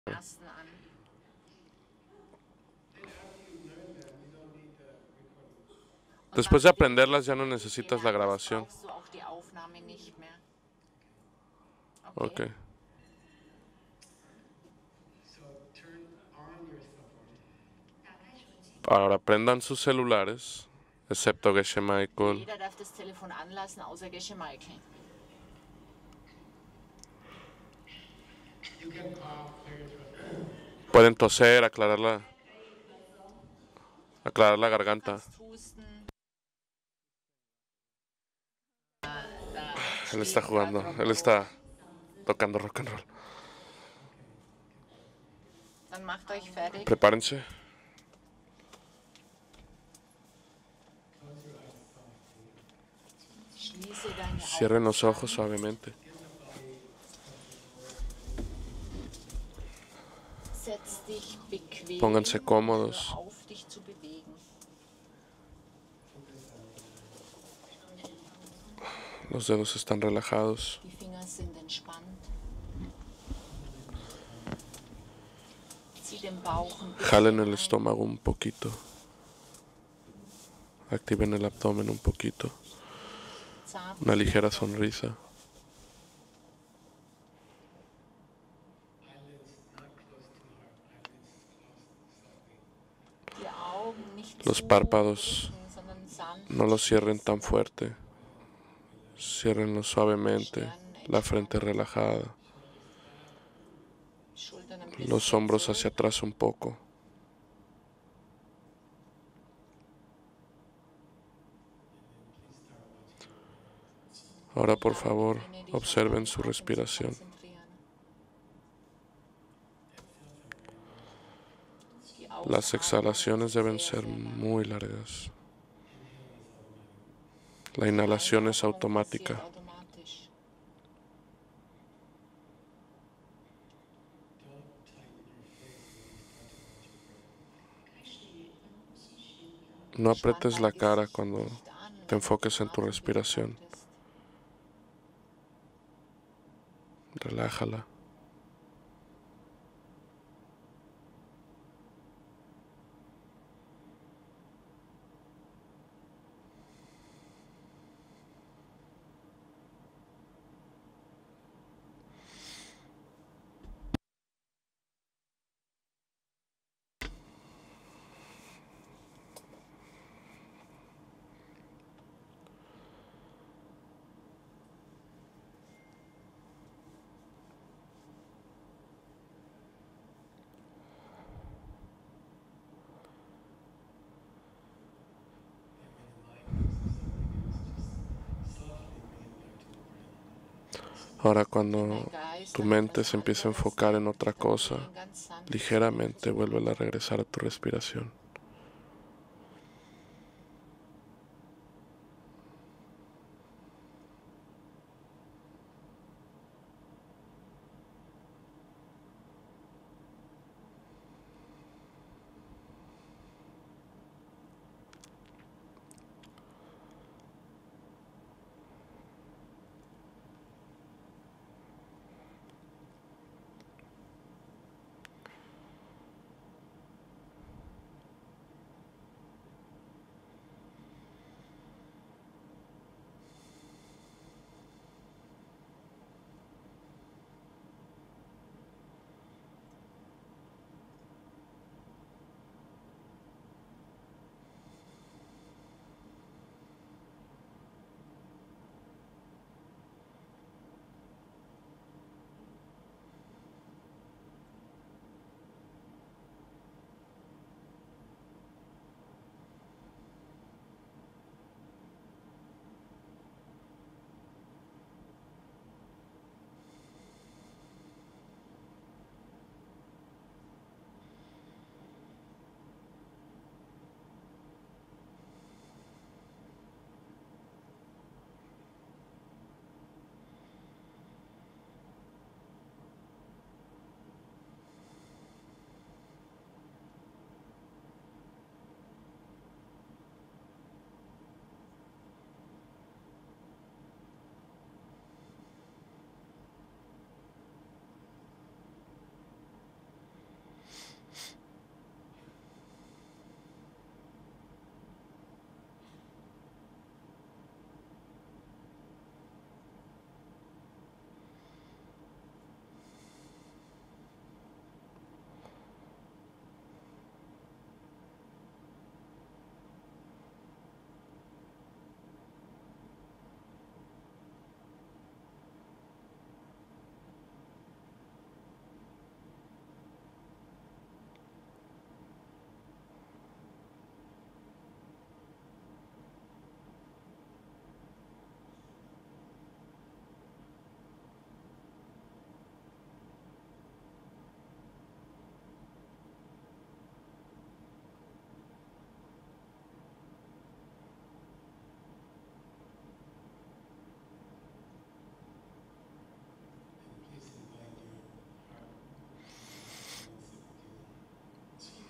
Después de aprenderlas ya no necesitas la grabación. Ok. Ahora prendan sus celulares, excepto Geshe Michael. Jeder darf das Telefon anlassen, außer Geshe Michael. Pueden toser, aclarar la garganta. Él está jugando, él está tocando rock and roll. Dann macht euch fertig. Prepárense. Cierren los ojos suavemente. Setz dich bequem. Pónganse cómodos. Auf dich zu bewegen. Los dedos están relajados. Die Finger sind entspannt. Zieh den Bauch ein bisschen Jalen el ein. estómago un poquito. Activen el abdomen un poquito. Una ligera sonrisa. Die Augen nicht Los zu párpados drücken, sondern sanft. no los cierren tan fuerte. Ciérrenlos suavemente. La frente relajada. Schultern ein bisschen Los hombros zurück. hacia atrás un poco. Ahora, por favor, observen su respiración. Las exhalaciones deben ser muy largas. La inhalación es automática. No apretes la cara cuando te enfoques en tu respiración. Relájala. Ahora, cuando tu mente se empieza a enfocar en otra cosa, ligeramente vuelve a regresar a tu respiración.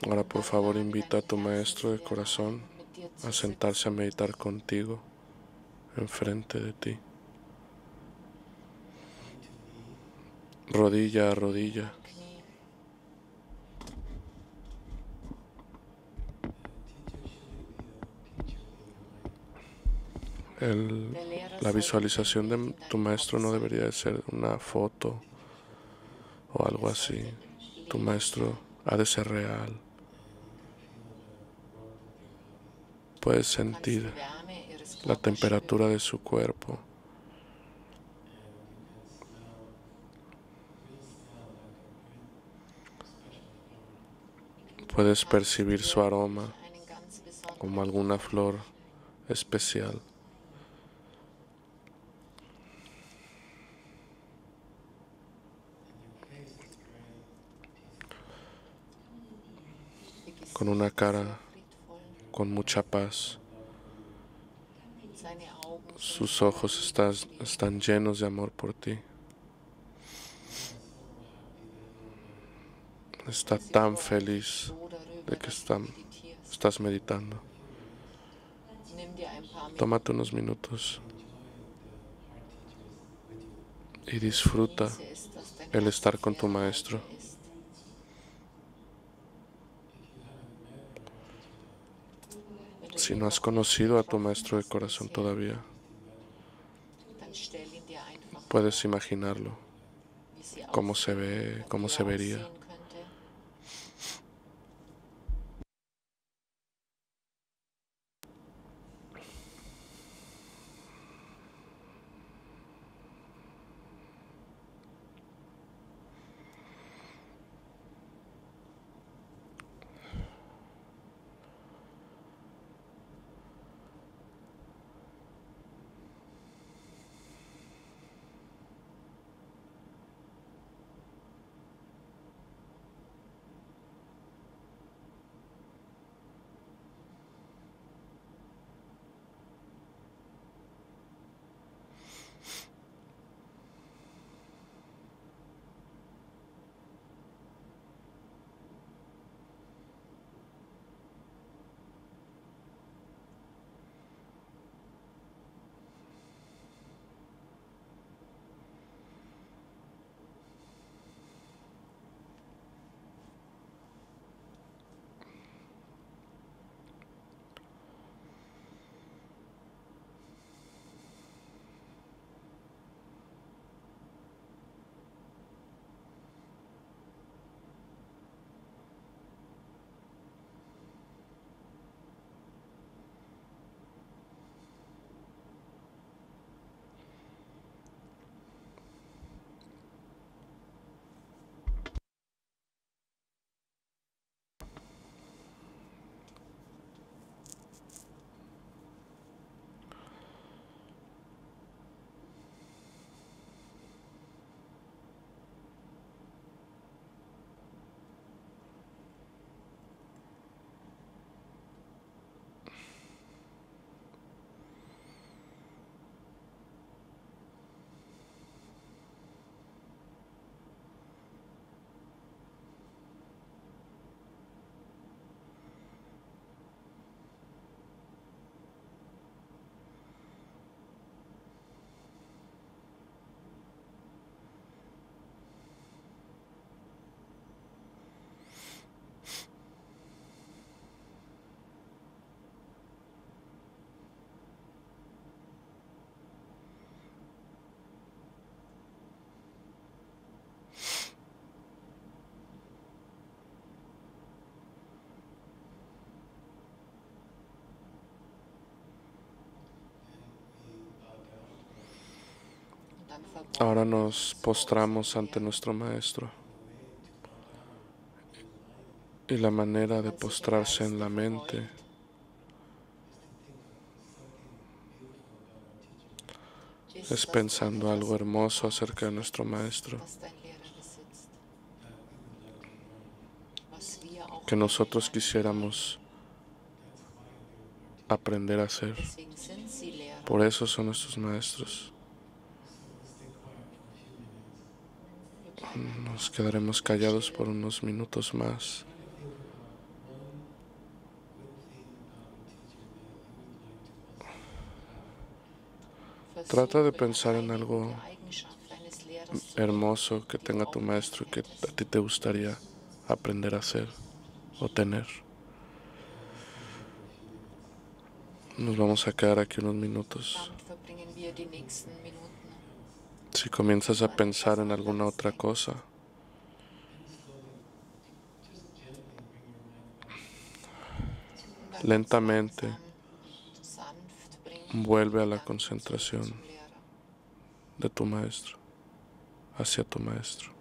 Ahora por favor invita a tu maestro de corazón mit dir a zu sentarse a sitzen, meditar contigo enfrente de ti, rodilla a rodilla. am Knie. Der Lehrer La soll den visualización Einblick de in tu deinen Kopf maestro no sein. debería de ser una foto o algo Er así. sollte Tu lebendig maestro sein. ha de ser real. Puedes Du kannst sentir die Wärme ihres la Körpers temperatura spüren. de su cuerpo. Puedes Du kannst percibir su aroma wirklich einen ganz como besonderen alguna Duft flor riechen. especial. Ihr Con Gesicht una ist sehr cara friedvoll. con mucha paz. Seine Augen sind Sus voller ojos Liebe zu dir. están llenos de amor por ti. Está Sie tan freuen sich feliz so de darüber, que dass du meditierst. estás meditando. Nimm dir ein paar Tómate Minuten unos minutos y und disfruta genieße es, dass dein el estar con tu Gastgeber bei maestro. dir ist. Wenn du Si ihn no has noch nicht conocido a tu getroffen maestro de hast corazón bisher, todavía, dann stell ihn dir einfach puedes vor, imaginarlo, wie sie cómo se aussehen ve, oder cómo wie se er vería. aussehen könnte. Ahora nos postramos ante nuestro maestro. Y la manera de postrarse en la mente es pensando algo hermoso acerca de nuestro maestro, que nosotros quisiéramos aprender a hacer. Por eso son nuestros maestros. Nos quedaremos callados por unos minutos más, Trata de pensar en algo hermoso que tenga tu maestro y que a ti te gustaría aprender a hacer o tener. Nos vamos a quedar aquí unos minutos. Si comienzas a pensar en alguna otra cosa, lentamente vuelve a la concentración de tu maestro, hacia tu maestro.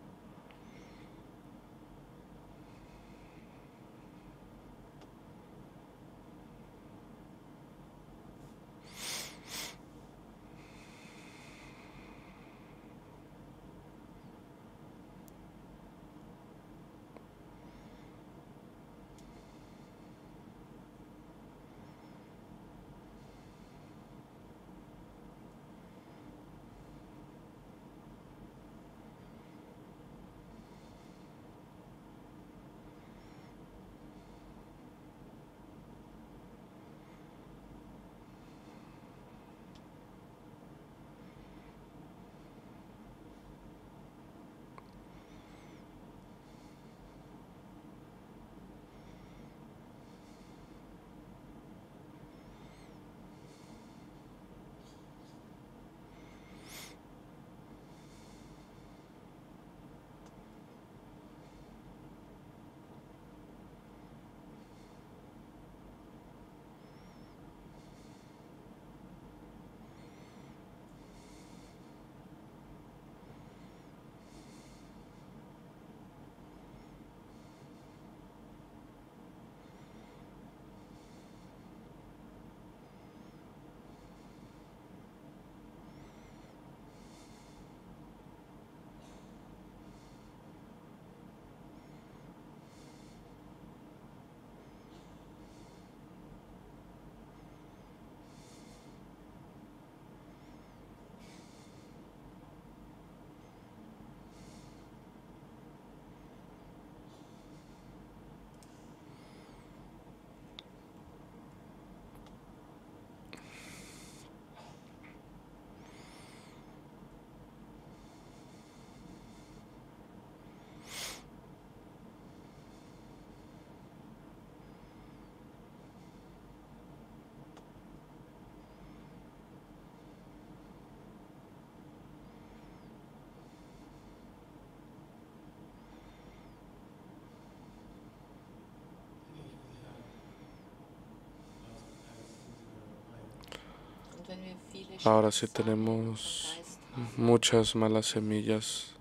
Ahora sí tenemos muchas malas semillas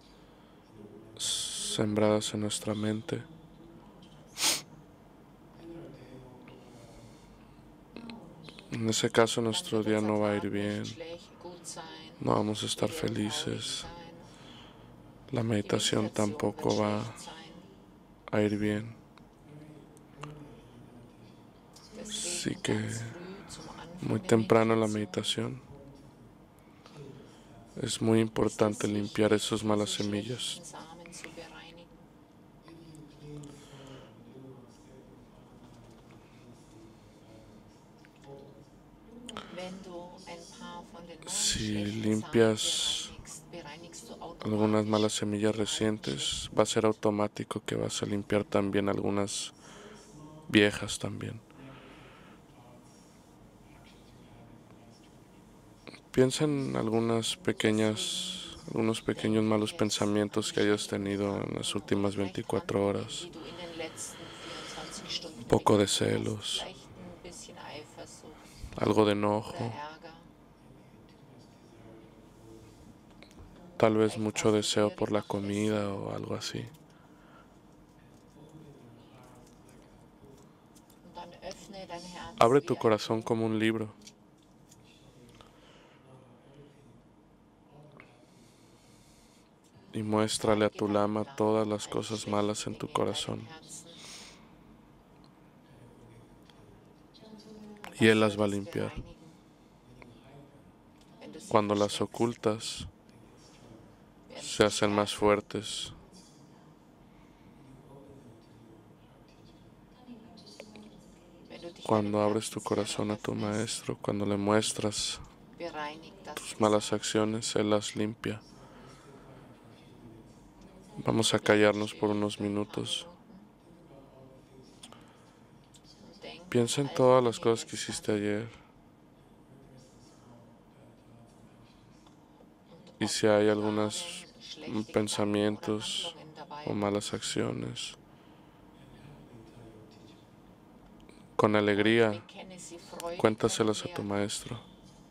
sembradas en nuestra mente. En ese caso nuestro día no va a ir bien, no vamos a estar felices, la meditación tampoco va a ir bien. Así que muy temprano en la meditación es muy importante limpiar esas malas semillas. Si limpias algunas malas semillas recientes, va a ser automático que vas a limpiar también algunas viejas también. Piensa en algunos pequeños malos pensamientos que hayas tenido en las últimas 24 horas. Un poco de celos, algo de enojo, tal vez mucho deseo por la comida o algo así. Abre tu corazón como un libro. Y muéstrale a tu lama todas las cosas malas en tu corazón. Y él las va a limpiar. Cuando las ocultas, se hacen más fuertes. Cuando abres tu corazón a tu maestro, cuando le muestras tus malas acciones, Él las limpia. Vamos a callarnos por unos minutos. Piensa en todas las cosas que hiciste ayer. Y si hay algunos pensamientos o malas acciones, con alegría, cuéntaselas a tu maestro.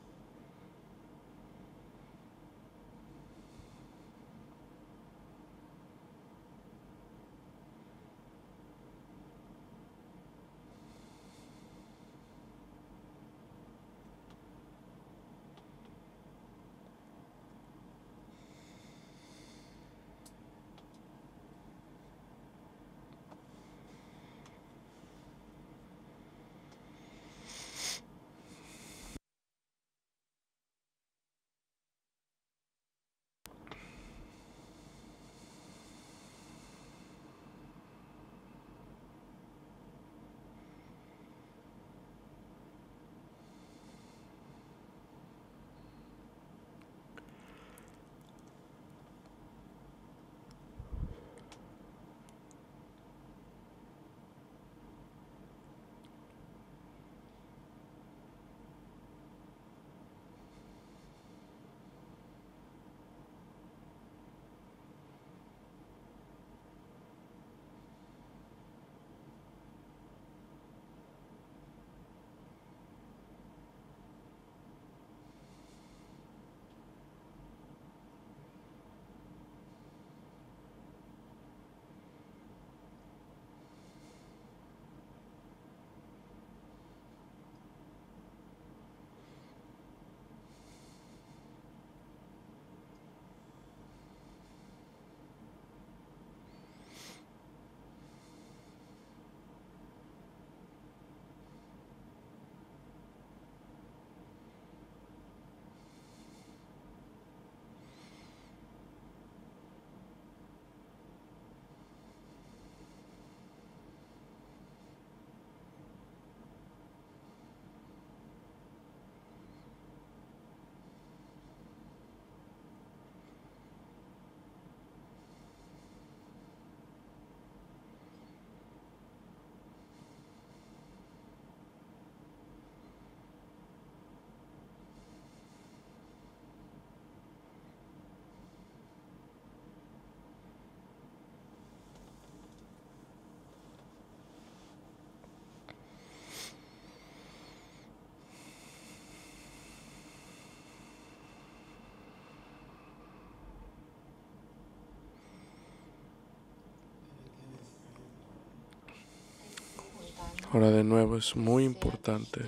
Ahora de nuevo es muy importante,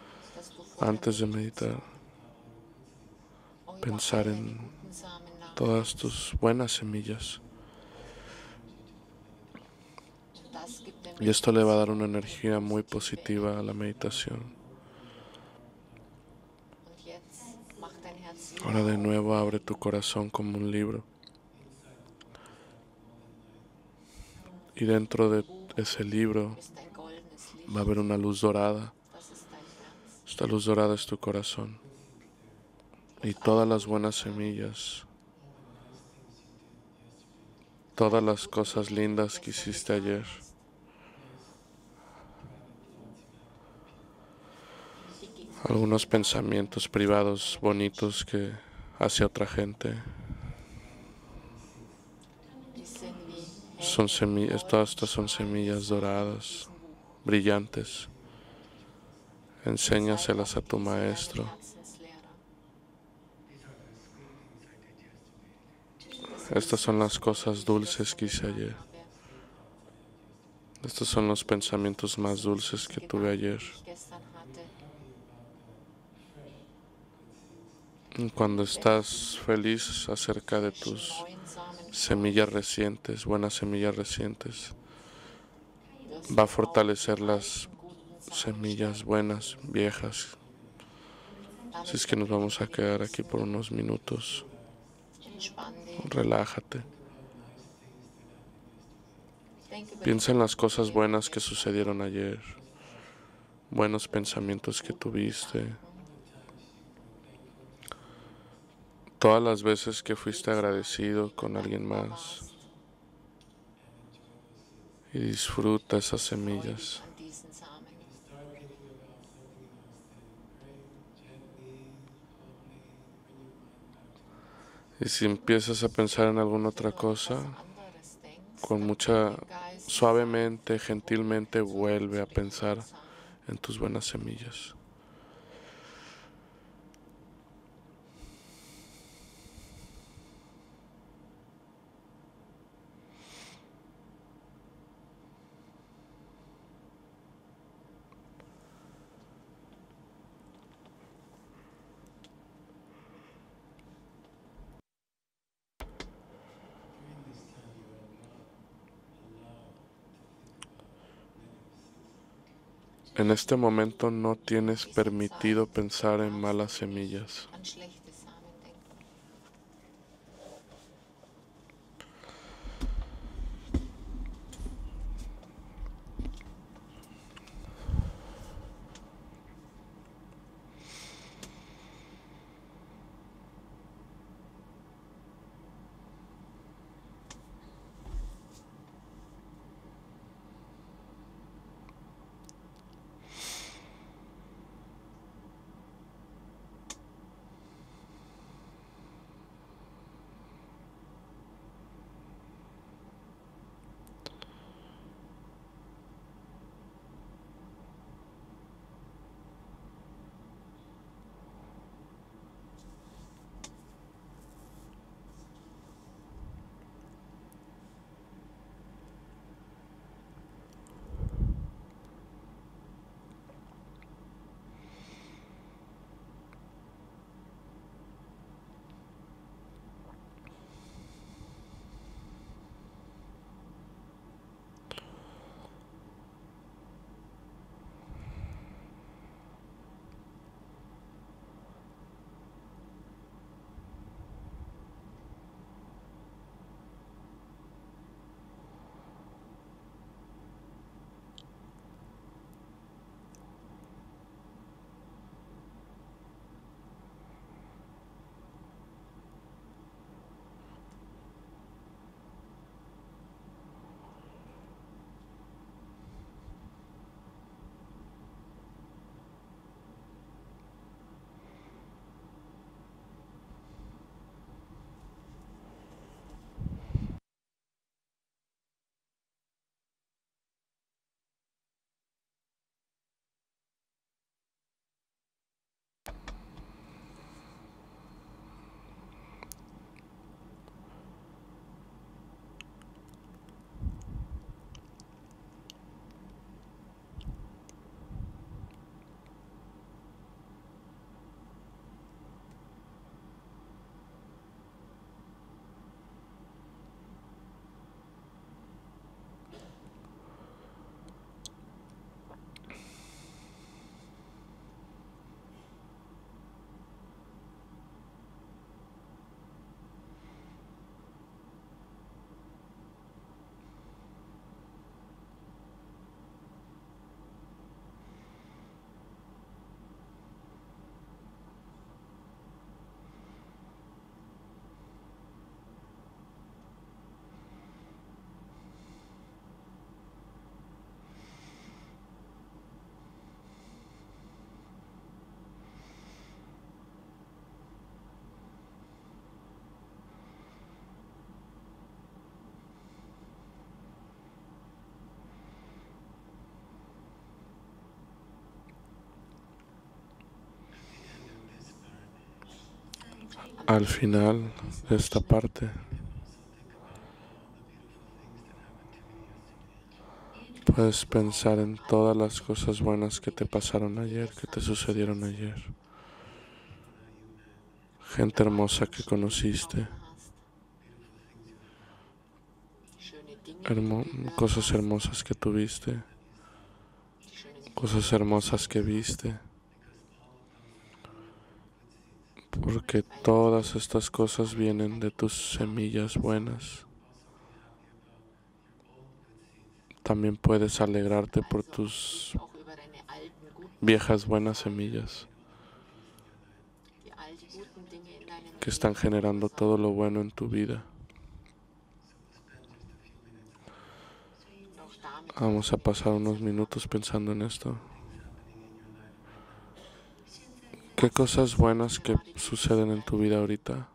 antes de meditar, pensar en todas tus buenas semillas. Y esto le va a dar una energía muy positiva a la meditación. Ahora de nuevo abre tu corazón como un libro. Y dentro de ese libro va a haber una luz dorada. Esta luz dorada es tu corazón. Y todas las buenas semillas, todas las cosas lindas que hiciste ayer, algunos pensamientos privados bonitos que hacia otra gente, son semillas, todas estas son semillas doradas, brillantes. Enséñaselas a tu maestro. Estas son las cosas dulces que hice ayer. Estos son los pensamientos más dulces que tuve ayer. Cuando estás feliz acerca de tus semillas recientes, buenas semillas recientes, va a fortalecer las semillas buenas, viejas. Así es que nos vamos a quedar aquí por unos minutos. Relájate. Piensa en las cosas buenas que sucedieron ayer, buenos pensamientos que tuviste. Todas las veces que fuiste agradecido con alguien más y disfruta esas semillas. an diesen Samen. Y si empiezas a pensar en alguna Wenn otra du an etwas cosa, anderes denkst, con dann nimm mucha den Geist suavemente, zurück gentilmente vuelve a zu den guten pensar Samen. en tus buenas semillas. En este momento no tienes Diese permitido Zeit pensar en darfst malas du nicht semillas. an schlechte Samen denken. Al final de esta parte, puedes pensar en todas las cosas buenas que te pasaron ayer, que te sucedieron ayer. Gente hermosa que conociste, Schöne Dinge, die du gehört cosas hast, hermosas que tuviste, die schönen cosas Dinge, die hermosas que gesehen hast, viste, porque todas estas cosas vienen de tus semillas buenas. También puedes alegrarte por also tus dich auch über deine alten guten viejas Samen buenas freuen, semillas, die all die guten Dinge in deinem que están generando todo lo bueno en tu vida. Und auch damit Vamos a pasar unos minutos pensando en esto. ¿Qué cosas buenas que suceden en tu vida ahorita?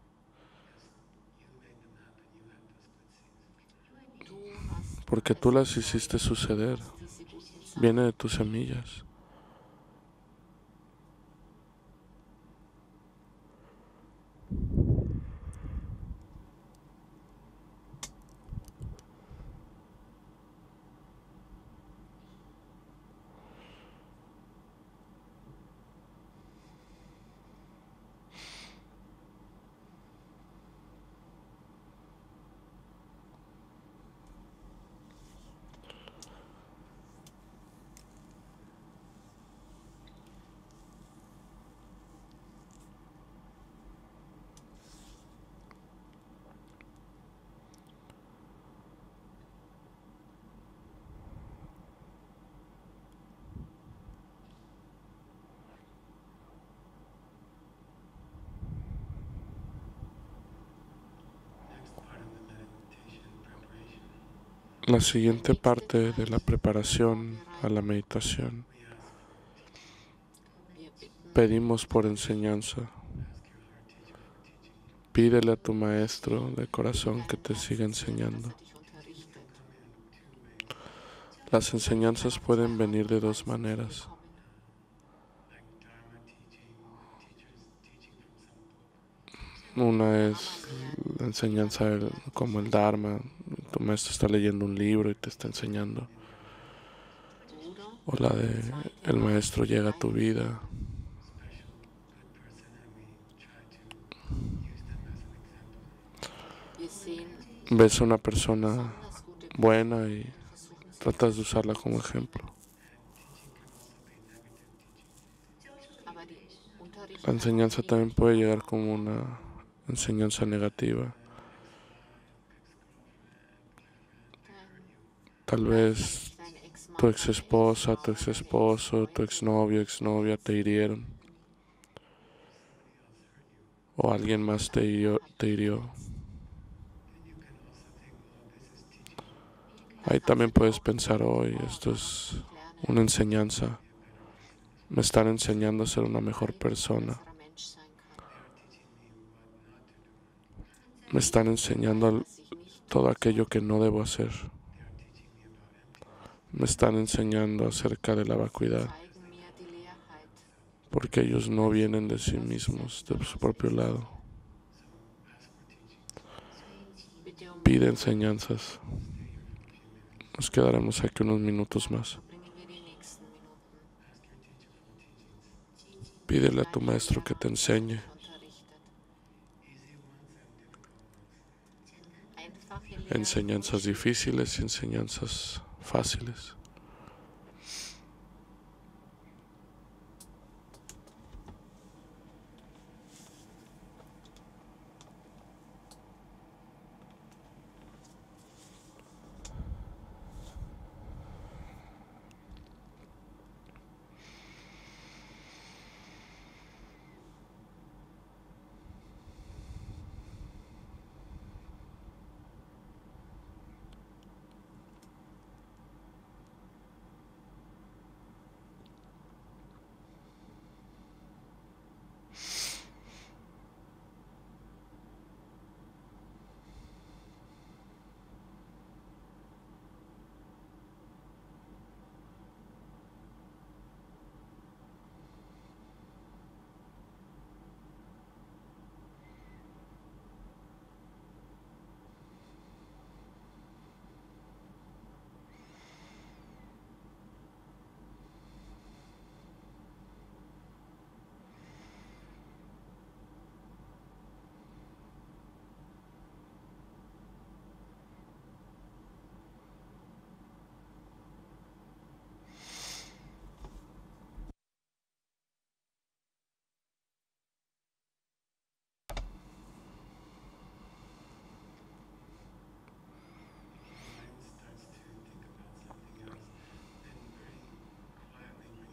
du hast Porque tú las hiciste suceder. diese guten Sachen. Viene de tus semillas. La siguiente parte de la preparación a la meditación, Wir bitten, pedimos por enseñanza. Pídele a tu maestro de corazón que te siga enseñando. dass dich unterrichtet. Las enseñanzas pueden venir de dos maneras. Una es la enseñanza como el Dharma. Tu maestro está leyendo un libro y te está enseñando. O la de el maestro llega a tu vida. Wir sehen Ves a una persona besonders gute buena y versuchen sie tratas de usarla como ejemplo. aber die Unterricht La enseñanza también puede llegar como una enseñanza negativa. Tal vez tu ex esposa, tu ex esposo, tu exnovio, exnovia te hirieron. O alguien más te hirió. Ahí también puedes pensar hoy, esto es una enseñanza. Me están enseñando a ser una mejor persona. Me están enseñando todo aquello que no debo hacer. Me están enseñando acerca de la vacuidad. Porque ellos no vienen de sí mismos, de su propio lado. Pide enseñanzas. Nos quedaremos aquí unos minutos más. Pídele a tu maestro que te enseñe. Enseñanzas difíciles y enseñanzas fáciles.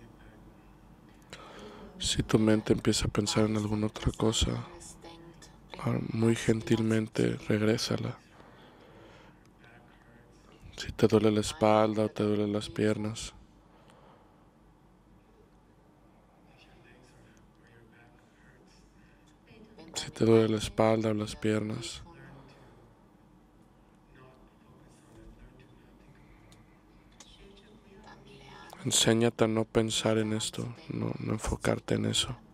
Si tu mente empieza a pensar en alguna otra cosa, muy gentilmente regrésala. Si te duele la espalda o te duelen las piernas, Wenn si deine te duele la Beine espalda o las wieder piernas, wehtun, dann lerne enséñate a no nicht pensar en daran zu esto, no, denken, no es zu enfocarte en eso. ignorieren.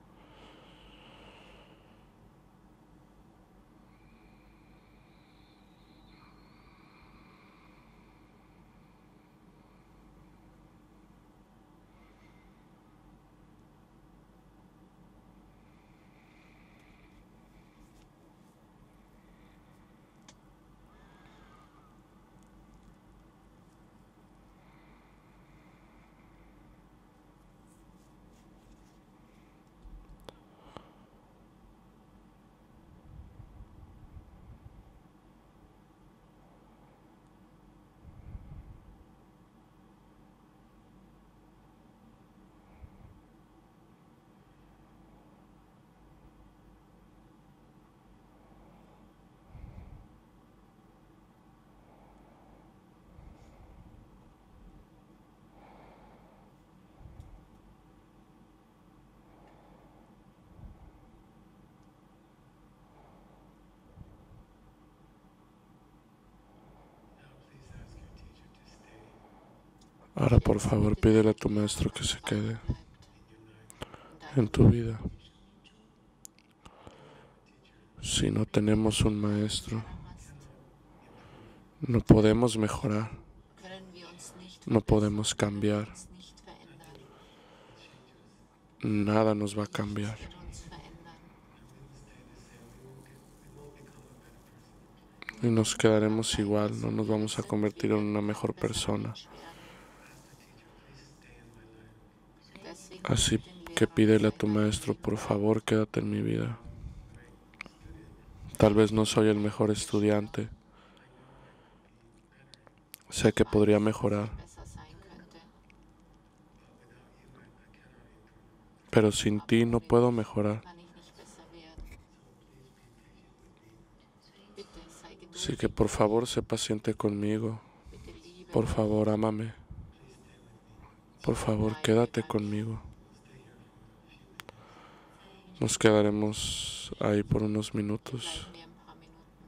Ahora por Jetzt favor bitte pídele a deinen tu Lehrer, maestro que dass se er bei dir quede bleibt in en deinem tu Leben. vida. Si no tenemos un Wenn du maestro, keinen hast, no podemos mejorar, können wir uns nicht no verbessern, podemos können cambiar, uns nicht verändern. nada nos va a Nichts cambiar. wird uns verändern. Y nos quedaremos Bleiben wir igual, no so, nos wie wir vamos a sind. Wir convertir en werden una kein mejor besserer persona. Mensch werden. Deswegen Así bitte den que Lehrer, dass pídele a er tu in deinem maestro, Leben por bleibt. favor, quédate en mi vida. Tal vez no soy el mejor Vielleicht ist schwer. estudiante, sé Ich que podría weiß, dass mejorar, ich besser sein könnte, pero sin aber ti no ohne puedo dich mejorar. kann ich nicht besser werden. Bitte sei Así que geduldig por mit mir. favor sé paciente conmigo, Bitte liebe por mich. favor ámame, por favor Bleibe quédate bei mir. conmigo. Nos quedaremos ahí por unos Wir minutos. bleiben hier ein paar Minuten.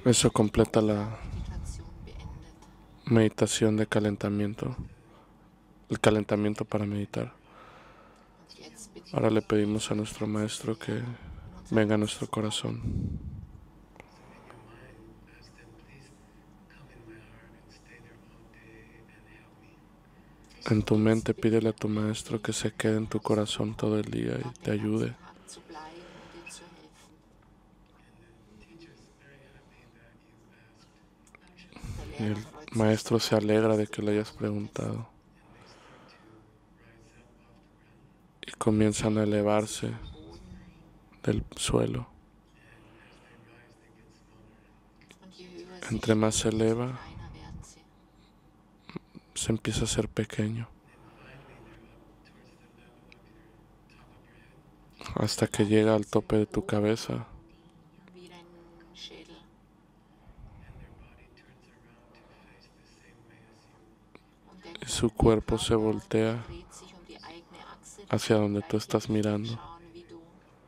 Eso completa la Meditation beendet. meditación de calentamiento, el calentamiento para meditar. Und jetzt bitten Ahora le wir pedimos a nuestro maestro que in unser venga a Herz nuestro zu kommen. corazón. En tu mente pídele a tu maestro que se quede en tu corazón todo el día y te ayude. Zu bleiben und dir zu helfen. Der Y Lehrer el freut sich maestro se sehr, alegra de dass que du le hayas geantwortet hast. preguntado. Y comienzan a elevarse Am Boden. del suelo. Und je höher Entre sie más se steigen, desto eleva, kleiner werden sie. se empieza a hacer pequeño. Hasta que llega al tope de tu cabeza Wie dein Schädel. Und y su cuerpo se voltea dreht sich die eigene Achse, hacia donde tú estás mirando. schauen wie du.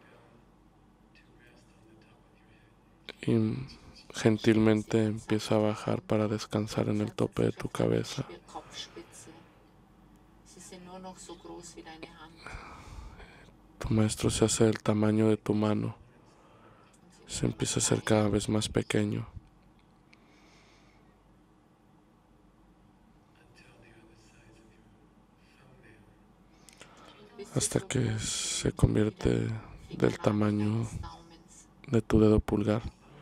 Y gentilmente empieza a bajar para descansar en el tope de tu cabeza. Kopfspitze. Sie sind nur noch so groß wie deine Hand. Tu maestro se hace del tamaño de tu mano. Se empieza a hacer cada vez más pequeño. Hasta que se convierte del tamaño de tu dedo pulgar.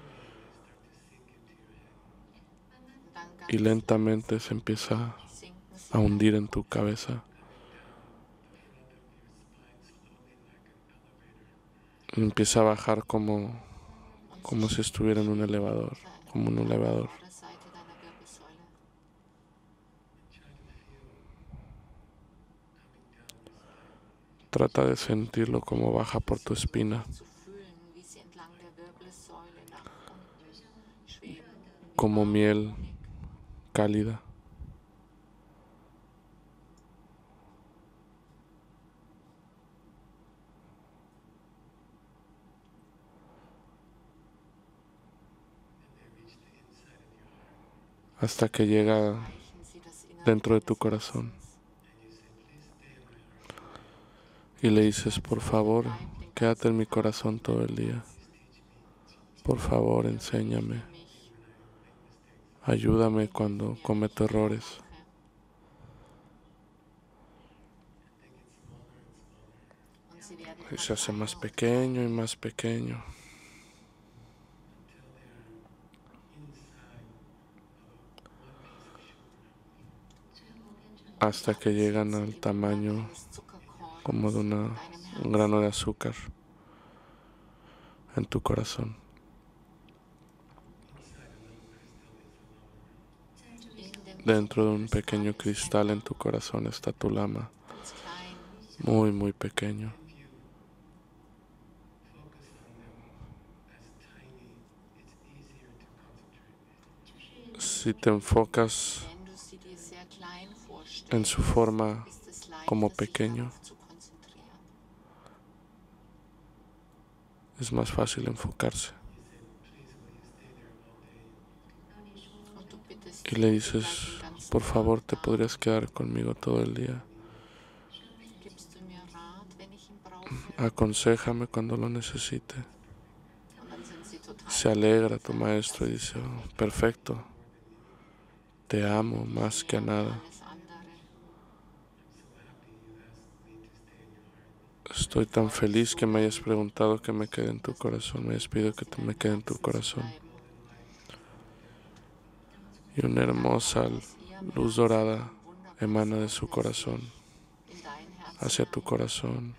Y lentamente se empieza a hundir en tu cabeza. Y empieza a bajar como si estuviera en un elevador, como un elevador. Trata de sentirlo como baja por tu espina, como miel cálida. Hasta que llega dentro de tu corazón. Y le dices, por favor, quédate en mi corazón todo el día. Por favor, enséñame. Ayúdame cuando cometo errores. Y se hace más pequeño y más pequeño. Hasta que llegan al tamaño como de un grano de azúcar en tu corazón. Dentro de un pequeño cristal en tu corazón está tu lama, muy, muy pequeño. Si te enfocas en su forma como pequeño, es más fácil enfocarse. Y le dices, por favor, te podrías quedar conmigo todo el día. Aconséjame cuando lo necesite. Se alegra tu maestro y dice, oh, perfecto, te amo más que a nada. Estoy tan feliz que me hayas preguntado que me quede en tu corazón. Me hayas pedido que me quede en tu corazón. Y una hermosa luz dorada emana de su corazón hacia tu corazón.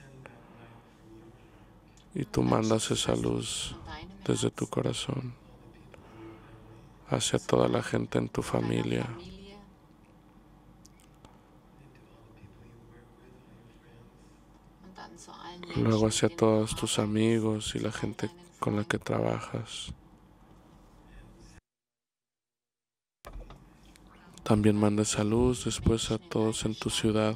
Y tú mandas esa luz desde tu corazón hacia toda la gente en tu familia, luego hacia todos tus amigos y la gente con la que trabajas. También manda esa luz después a todos en tu ciudad.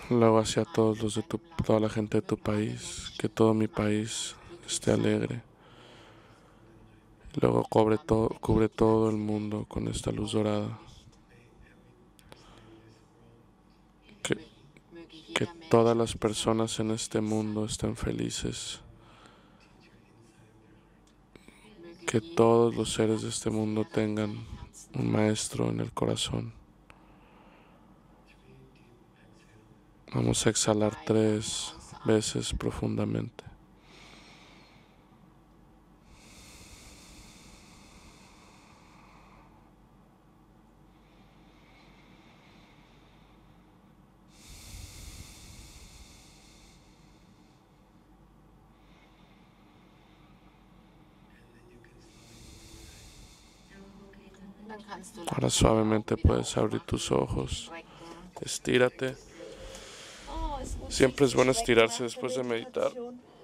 Luego hacia todos los de toda la gente de tu país, que todo mi país esté alegre. Luego cubre todo el mundo con esta luz dorada. Que todas las personas en este mundo estén felices. Que todos los seres de este mundo tengan un maestro en el corazón. Vamos a exhalar 3 veces profundamente. Ahora suavemente puedes abrir tus ojos. Estírate. Siempre es bueno estirarse después de meditar.